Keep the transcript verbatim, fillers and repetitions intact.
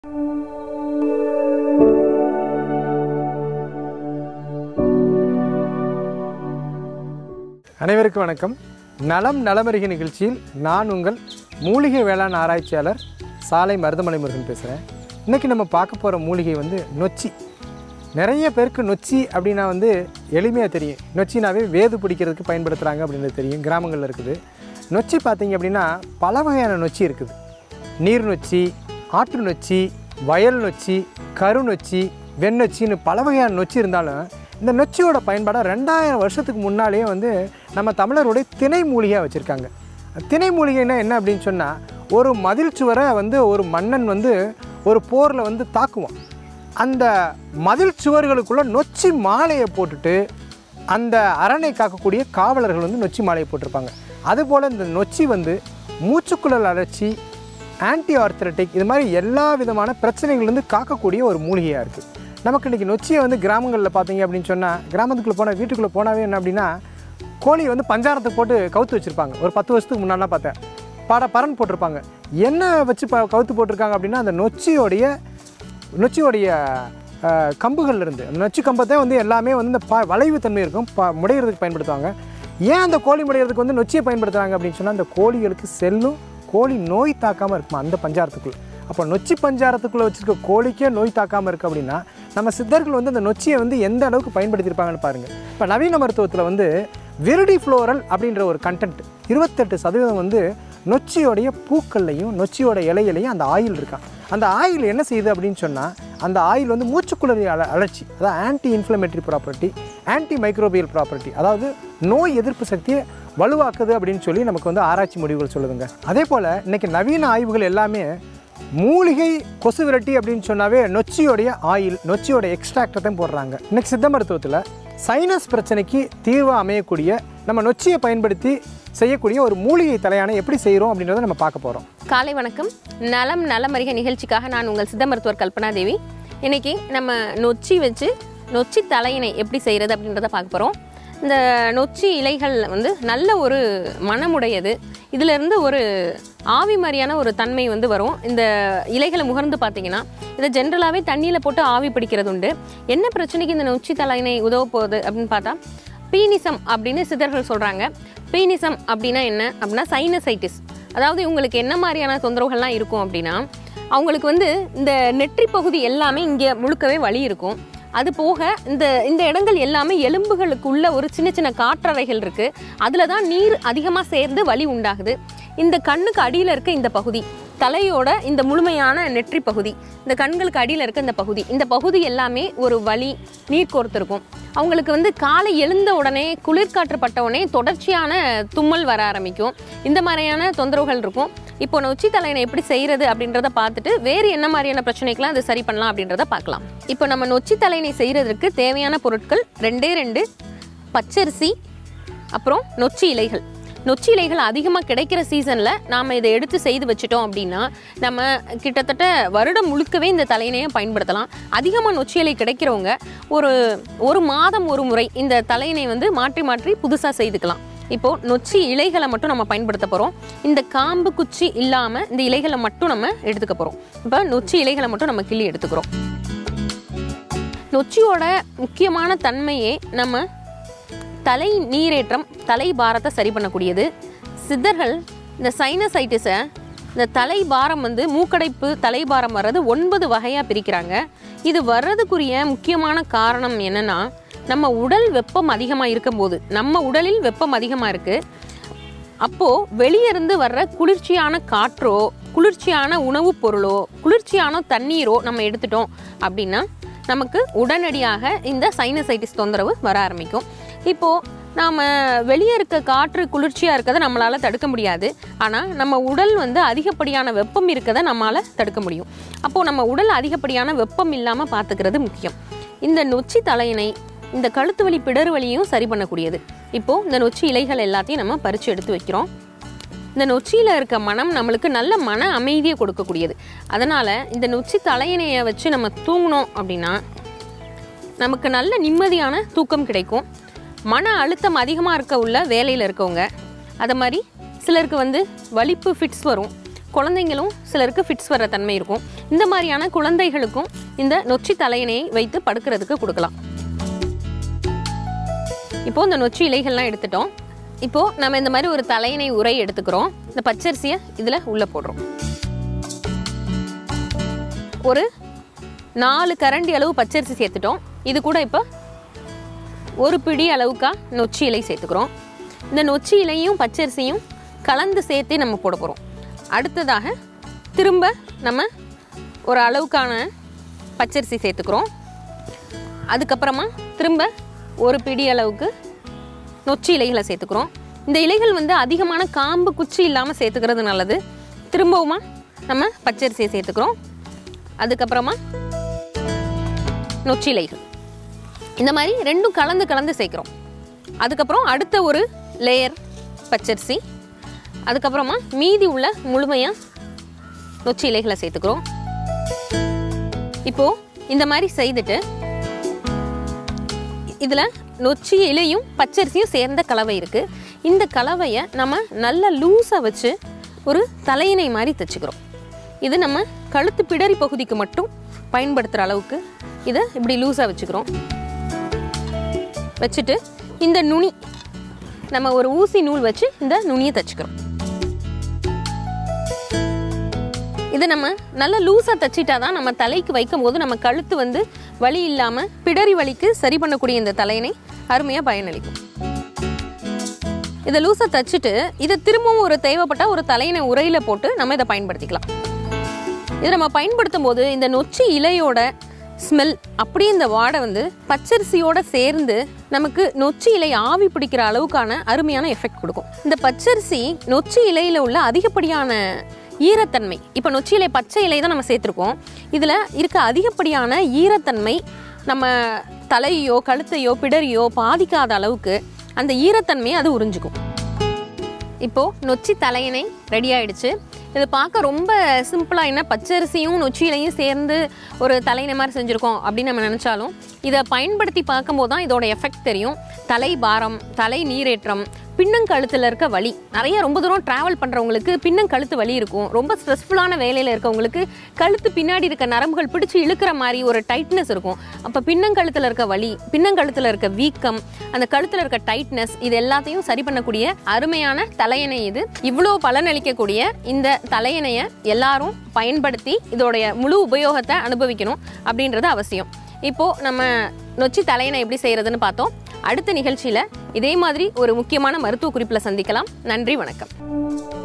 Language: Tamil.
அனைவருக்கும் வணக்கம். நலம் நலமறிக நிகழ்ச்சியில் நான் உங்கள் மூலிகை வேளாண் ஆராய்ச்சியாளர் சாலை மருதமலை முருகன் பேசுகிறேன். இன்றைக்கி நம்ம பார்க்க போகிற மூலிகை வந்து நொச்சி. நிறைய பேருக்கு நொச்சி அப்படின்னா வந்து எளிமையாக தெரியும். நொச்சினாவே வேது பிடிக்கிறதுக்கு பயன்படுத்துகிறாங்க அப்படின்றது தெரியும். கிராமங்களில் இருக்குது. நொச்சி பார்த்திங்க அப்படின்னா பல வகையான நொச்சி இருக்குது. நீர் நொச்சி, ஆற்று நொச்சி, வயல் நொச்சி, கரு நொச்சி, வெண்ணொச்சின்னு பல வகையான நொச்சி இருந்தாலும் இந்த நொச்சியோட பயன்பாடை ரெண்டாயிரம் வருஷத்துக்கு முன்னாலேயே வந்து நம்ம தமிழருடைய திணை மூலிகையாக வச்சுருக்காங்க. திணை மூலிகைன்னா என்ன அப்படின்னு சொன்னால், ஒரு மதில் சுவரை வந்து ஒரு மன்னன் வந்து ஒரு போரில் வந்து தாக்குவான். அந்த மதில் சுவர்களுக்குள்ளே நொச்சி மாலையை போட்டுட்டு அந்த அரணை காக்கக்கூடிய காவலர்கள் வந்து நொச்சி மாலையை போட்டிருப்பாங்க. அதுபோல் இந்த நொச்சி வந்து மூச்சுக்குழல் அழற்சி, ஆன்டி ஆர்த்ரட்டிக், இது மாதிரி எல்லா விதமான பிரச்சனைகள்லேருந்து காக்கக்கூடிய ஒரு மூலிகையாக இருக்குது. நமக்கு இன்றைக்கி நொச்சியை வந்து கிராமங்களில் பார்த்தீங்க அப்படின்னு சொன்னால், கிராமத்துக்குள்ளே போனால் வீட்டுக்குள்ளே போனாவே என்ன அப்படின்னா, கோழியை வந்து பஞ்சாரத்தை போட்டு கவுத்து வச்சுருப்பாங்க. ஒரு பத்து வருஷத்துக்கு முன்னாடிலாம் பார்த்தேன், பாட பரன் போட்டிருப்பாங்க. என்ன வச்சு ப கவுத்து போட்டிருக்காங்க அப்படின்னா, அந்த நொச்சியோடைய நொச்சியோடைய கம்புகள் இருந்து அந்த நொச்சி கம்பத்தை வந்து எல்லாமே வந்து இந்த ப வளைவு தன்மை இருக்கும், ப முடையிறதுக்கு பயன்படுத்துவாங்க. ஏன் அந்த கோழி முடையிறதுக்கு வந்து நொச்சியை பயன்படுத்துகிறாங்க அப்படின்னு சொன்னால், அந்த கோழிகளுக்கு செல்லும், கோழி நோய் தாக்காமல் இருக்குமா அந்த பஞ்சாரத்துக்குள்ளே. அப்போ நொச்சி பஞ்சாரத்துக்குள்ளே வச்சுருக்க கோழிக்கே நோய் தாக்காமல் இருக்குது அப்படின்னா, நம்ம சித்தர்கள் வந்து அந்த நொச்சியை வந்து எந்த அளவுக்கு பயன்படுத்தியிருப்பாங்கன்னு பாருங்கள். இப்போ நவீன மருத்துவத்தில் வந்து விரிடி ஃப்ளோரல் அப்படின்ற ஒரு கண்டென்ட் இருபத்தெட்டு சதவீதம் வந்து நொச்சியோடைய பூக்கள்லையும் நொச்சியோட இலையிலையும் அந்த ஆயில் இருக்கான். அந்த ஆயில் என்ன செய்யுது அப்படின்னு சொன்னால், அந்த ஆயில் வந்து மூச்சுக்குழல் அல அழற்சி அதாவது anti inflammatory property, antimicrobial property, அதாவது நோய் எதிர்ப்பு சக்தியை வலுவாக்குது அப்படின்னு சொல்லி நமக்கு வந்து ஆராய்ச்சி முடிவுகள் சொல்லுதுங்க. அதே போல் இன்றைக்கி நவீன ஆய்வுகள் எல்லாமே மூலிகை கொசு விரட்டி அப்படின்னு சொன்னாவே நொச்சியோடைய ஆயில், நொச்சியோட எக்ஸ்ட்ராக்டை தான் போடுறாங்க. இன்றைக்கி சித்த மருத்துவத்தில் சைனஸ் பிரச்சனைக்கு தீர்வாக அமையக்கூடிய நம்ம நொச்சியை பயன்படுத்தி செய்யக்கூடிய ஒரு மூலிகை தலையானை எப்படி செய்கிறோம் அப்படின்றத நம்ம பார்க்க போகிறோம். காலை வணக்கம். நலம் நலமறிக நிகழ்ச்சிக்காக நான் உங்கள் சித்த மருத்துவர் கல்பனா தேவி. இன்றைக்கி நம்ம நொச்சி வச்சு நொச்சி தலையினை எப்படி செய்கிறது அப்படின்றத பார்க்க போகிறோம். இந்த நொச்சி இலைகள் வந்து நல்ல ஒரு மணமுடையது. இதிலிருந்து ஒரு ஆவி மாதிரியான ஒரு தன்மை வந்து வரும். இந்த இலைகளை முகர்ந்து பார்த்தீங்கன்னா, இதை ஜென்ரலாகவே தண்ணியில் போட்டு ஆவி பிடிக்கிறது உண்டு. என்ன பிரச்சனைக்கு இந்த நொச்சி தலையினை உதவ போகுது அப்படின்னு பார்த்தா, பீனிசம் அப்படின்னு சித்தர்கள் சொல்கிறாங்க. பீனிசம் அப்படின்னா என்ன அப்படின்னா, சைனசைட்டிஸ். அதாவது இவங்களுக்கு என்ன மாதிரியான தொந்தரவுகள்லாம் இருக்கும் அப்படின்னா, அவங்களுக்கு வந்து இந்த நெற்றி பகுதி எல்லாமே இங்கே முழுக்கவே வலி இருக்கும். அது போக இந்த இந்த இடங்கள் எல்லாமே எலும்புகளுக்குள்ள ஒரு சின்ன சின்ன காற்றறைகள் இருக்குது. அதில் தான் நீர் அதிகமாக சேர்ந்து வலி உண்டாகுது. இந்த கண்ணுக்கு அடியில் இருக்க இந்த பகுதி, தலையோட இந்த முழுமையான நெற்றி பகுதி, இந்த கண்களுக்கு அடியில் இருக்க இந்த பகுதி, இந்த பகுதி எல்லாமே ஒரு வலி, நீர் கோர்த்துருக்கும். அவங்களுக்கு வந்து காலை எழுந்த உடனே குளிர்காற்று பட்ட உடனே தொடர்ச்சியான தும்மல் வர ஆரம்பிக்கும். இந்த மாதிரியான தொந்தரவுகள் இருக்கும். இப்போ நொச்சி தலையினை எப்படி செய்கிறது அப்படின்றத பார்த்துட்டு வேறு என்ன மாதிரியான பிரச்சனைக்கெலாம் அதை சரி பண்ணலாம் அப்படின்றத பார்க்கலாம். இப்போ நம்ம நொச்சி தலையினை செய்கிறதுக்கு தேவையான பொருட்கள் ரெண்டே ரெண்டு பச்சரிசி, அப்புறம் நொச்சி இலைகள். நொச்சி இலைகள் அதிகமாக கிடைக்கிற சீசனில் நாம் இதை எடுத்து செய்து வச்சுட்டோம் அப்படின்னா, நம்ம கிட்டத்தட்ட வருடம் முழுக்கவே இந்த தலையினையை பயன்படுத்தலாம். அதிகமாக நொச்சி இலை கிடைக்கிறவங்க ஒரு ஒரு மாதம் ஒரு முறை இந்த தலையினை வந்து மாற்றி மாற்றி புதுசாக செய்துக்கலாம். இப்போது நொச்சி இலைகளை மட்டும் நம்ம பயன்படுத்த போகிறோம். இந்த காம்பு குச்சி இல்லாமல் இந்த இலைகளை மட்டும் நம்ம எடுத்துக்க போகிறோம். இப்போ நொச்சி இலைகளை மட்டும் நம்ம கிள்ளி எடுத்துக்கிறோம். நொச்சியோட முக்கியமான தன்மையே நம்ம தலை நீரேற்றம், தலை பாரத்தை சரி பண்ணக்கூடியது. சித்தர்கள் இந்த சைனசைட்டிஸை, இந்த தலை பாரம் வந்து மூக்கடைப்பு, தலைபாரம் வர்றது ஒன்பது வகையாக பிரிக்கிறாங்க. இது வர்றதுக்குரிய முக்கியமான காரணம் என்னென்னா, நம்ம உடல் வெப்பம் அதிகமாக இருக்கும்போது, நம்ம உடலில் வெப்பம் அதிகமாக இருக்குது, அப்போது வெளியிருந்து வர்ற குளிர்ச்சியான காற்றோ, குளிர்ச்சியான உணவுப் பொருளோ, குளிர்ச்சியான தண்ணீரோ நம்ம எடுத்துட்டோம் அப்படின்னா நமக்கு உடனடியாக இந்த சைனசைட்டிஸ் தொந்தரவு வர ஆரம்பிக்கும். இப்போது நாம் வெளியே இருக்க காற்று குளிர்ச்சியாக இருக்கிறத நம்மளால் தடுக்க முடியாது. ஆனால் நம்ம உடல் வந்து அதிகப்படியான வெப்பம் இருக்கிறத நம்மளால் தடுக்க முடியும். அப்போது நம்ம உடல் அதிகப்படியான வெப்பம் இல்லாமல் பார்த்துக்கிறது முக்கியம். இந்த நொச்சி தலையினை இந்த கழுத்து வலி, பிடரு வலியும் சரி பண்ணக்கூடியது. இப்போது இந்த நொச்சி இலைகள் எல்லாத்தையும் நம்ம பறித்து எடுத்து வைக்கிறோம். இந்த நொச்சியில் இருக்க மனம் நம்மளுக்கு நல்ல மன அமைதியை கொடுக்கக்கூடியது. அதனால் இந்த நொச்சி தலையினையை வச்சு நம்ம தூங்கினோம் அப்படின்னா நமக்கு நல்ல நிம்மதியான தூக்கம் கிடைக்கும். மன அழுத்தம் அதிகமாக இருக்க உள்ள வேலையில் இருக்கவங்க, அது மாதிரி சிலருக்கு வந்து வலிப்பு ஃபிட்ஸ் வரும், குழந்தைங்களும் சிலருக்கு ஃபிட்ஸ் வர தன்மை இருக்கும். இந்த மாதிரியான குழந்தைகளுக்கும் இந்த நொச்சி தலையணையை வைத்து படுக்கிறதுக்கு கொடுக்கலாம். இப்போது இந்த நொச்சி இலைகள்லாம் எடுத்துட்டோம். இப்போது நம்ம இந்த மாதிரி ஒரு தலையணை உரை எடுத்துக்கிறோம். இந்த பச்சரிசியை இதில் உள்ளே போடுறோம். ஒரு நாலு கரண்டி அளவு பச்சரிசி சேர்த்துட்டோம். இது கூட இப்போ ஒரு பிடி அளவுக்கா நொச்சி இலை சேர்த்துக்கிறோம். இந்த நொச்சி இலையும் பச்சரிசியும் கலந்து சேர்த்தே நம்ம போட போகிறோம். அடுத்ததாக திரும்ப நம்ம ஒரு அளவுக்கான பச்சரிசி சேர்த்துக்கிறோம். அதுக்கப்புறமா திரும்ப ஒரு பிடி அளவுக்கு நொச்சி இலைகளை சேர்த்துக்கிறோம். இந்த இலைகள் வந்து அதிகமான காம்பு குச்சி இல்லாமல் சேர்த்துக்கிறது நல்லது. திரும்பவுமா நம்ம பச்சரிசியை சேர்த்துக்கிறோம். அதுக்கப்புறமா நொச்சி இலைகள் இந்த மாதிரி ரெண்டும் கலந்து கலந்து சேர்க்குறோம். அதுக்கப்புறம் அடுத்த ஒரு லேயர் பச்சரிசி, அதுக்கப்புறமா மீதி உள்ள முழுமையாக நொச்சி இலைகளை சேர்த்துக்கிறோம். இப்போது இந்த மாதிரி செய்துட்டு இதில் நொச்சி இலையும் பச்சரிசியும் சேர்ந்த கலவை இருக்குது. இந்த கலவையை நம்ம நல்லா லூஸாக வச்சு ஒரு தலையணை மாதிரி தைச்சிக்கிறோம். இது நம்ம கழுத்து பிடரி பகுதிக்கு மட்டும் பயன்படுத்துகிற அளவுக்கு இதை இப்படி லூஸாக வச்சுக்கிறோம். வச்சுட்டு இந்த நுனி நம்ம ஒரு ஊசி நூல் வச்சு இந்த நுனியை தைச்சிக்கிறோம். இதை நம்ம நல்லா லூஸாக தைச்சிட்டா தான் நம்ம தலைக்கு வைக்கும் போது நம்ம கழுத்து வந்து வலி இல்லாமல் பிடரி வலிக்கு சரி பண்ணக்கூடிய இந்த தலையணை அருமையாக பயனளிக்கும். இதை லூஸாக தைச்சிட்டு இதை திரும்பவும் ஒரு தேவைப்பட்டால் ஒரு தலையணை உரையில் போட்டு நம்ம இதை பயன்படுத்திக்கலாம். இதை நம்ம பயன்படுத்தும் போது இந்த நொச்சி இலையோட ஸ்மெல் அப்படியே இந்த வாடை வந்து பச்சரிசியோட சேர்ந்து நமக்கு நொச்சி இலை ஆவி பிடிக்கிற அளவுக்கான அருமையான எஃபெக்ட் கொடுக்கும். இந்த பச்சரிசி நொச்சி இலையில் உள்ள அதிகப்படியான ஈரத்தன்மை, இப்போ நொச்சி இலை பச்சை இலை தான் நம்ம சேர்த்துருக்கோம், இதில் இருக்க அதிகப்படியான ஈரத்தன்மை நம்ம தலையோ கழுத்தையோ பிடரியோ பாதிக்காத அளவுக்கு அந்த ஈரத்தன்மையை அது உறிஞ்சிக்கும். இப்போது நொச்சி தலையணை ரெடி ஆயிடுச்சு. இது பார்க்க ரொம்ப சிம்பிளாக, என்ன பச்சரிசியும் நொச்சி இலையும் சேர்ந்து ஒரு தலையணை மாதிரி செஞ்சுருக்கோம் அப்படின்னு நம்ம நினச்சாலும் இதை பயன்படுத்தி பார்க்கும்போது தான் இதோட எஃபெக்ட் தெரியும். தலை பாரம், தலை நீரேற்றம், பின்னங்கழுத்தில் இருக்க வலி, நிறைய ரொம்ப தூரம் ட்ராவல் பண்ணுறவங்களுக்கு பின்னங்கழுத்து வலி இருக்கும். ரொம்ப ஸ்ட்ரெஸ்ஃபுல்லான வேலையில் இருக்கவங்களுக்கு கழுத்து பின்னாடி இருக்க நரம்புகள் பிடிச்சி இழுக்கிற மாதிரி ஒரு டைட்னஸ் இருக்கும். அப்போ பின்னங்கழுத்தில் இருக்க வலி, பின்னங்கழுத்தில் இருக்க வீக்கம், அந்த கழுத்தில் இருக்க டைட்னஸ், இது எல்லாத்தையும் சரி பண்ணக்கூடிய அருமையான தலையணை இது. இவ்வளோ பலனளிக்கக்கூடிய இந்த தலையணையை எல்லாரும் பயன்படுத்தி இதோடைய முழு உபயோகத்தை அனுபவிக்கணும் அப்படின்றது அவசியம். இப்போது நம்ம நொச்சி தலையணை எப்படி செய்கிறதுன்னு பார்த்தோம். அடுத்த நிகழ்ச்சியில் இதே மாதிரி ஒரு முக்கியமான மருத்துவ குறிப்பில் சந்திக்கலாம். நன்றி, வணக்கம்.